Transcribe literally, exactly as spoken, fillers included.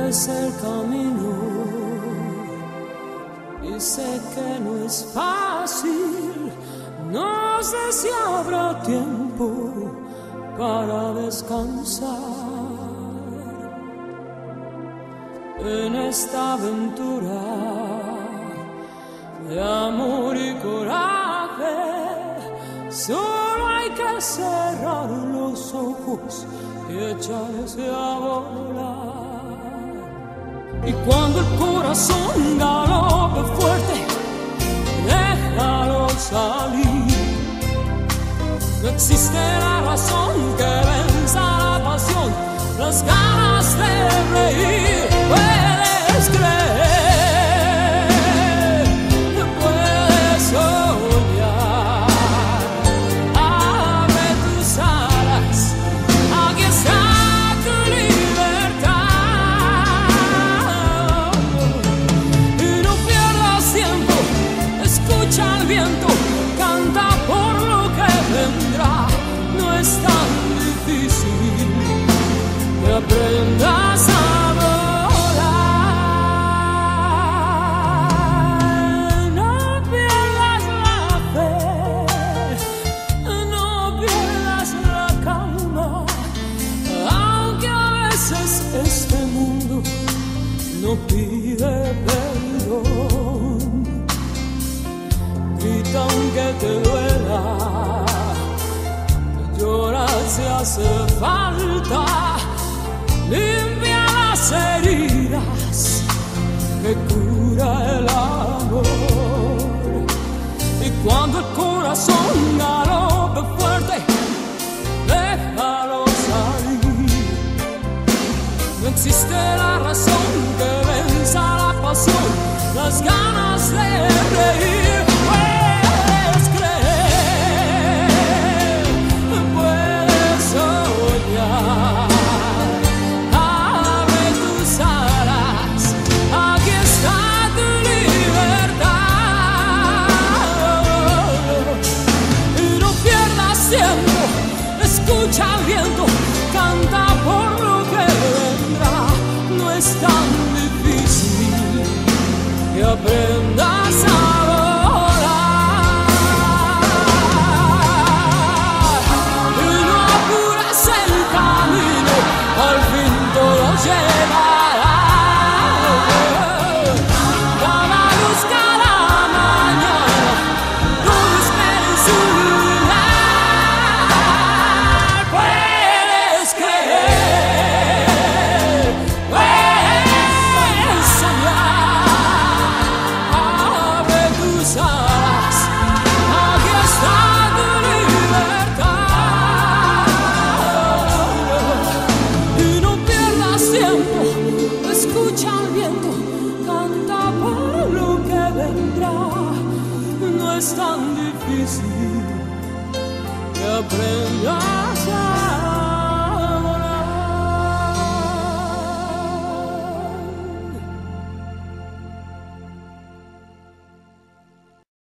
es el camino y sé que no es fácil. No sé si habrá tiempo para descansar en esta aventura de amor y coraje. Solo hay que cerrar los ojos y echarse a volar. Y cuando el corazón galope fuerte, déjalo salir. No existe la razón que venza la pasión, las ganas de reír. Puedes creer, puedes soñar. Abre tus alas, aquí está tu libertad. Y no pierdas tiempo, escucha el viento, canta por lo que vendrá. No es tan difícil que aprendas a volar. No pierdas la fe, no pierdas la calma, aunque a veces este mundo no pide perdón. Grita aunque te duela, llora si hace falta, limpia las heridas que cura el amor. Y cuando el corazón galope fuerte, déjalo salir. No existe la razón que venza la pasión, las ganas de reír. Puedes creer, puedes soñar. Abre tus alas, aquí está tu libertad. Y no pierdas tiempo, escucha el viento, canta por lo que vendrá. No es tan difícil que aprendas a volar. Y no apures el camino, al fin todo llegará. Cada luz, cada mañana, todo espera en su lugar. Puedes creer, puedes soñar. Abre tus alas, aquí está tu libertad. Y no pierdas tiempo, escucha el viento, canta por lo que vendrá. No es tan difícil que aprendas a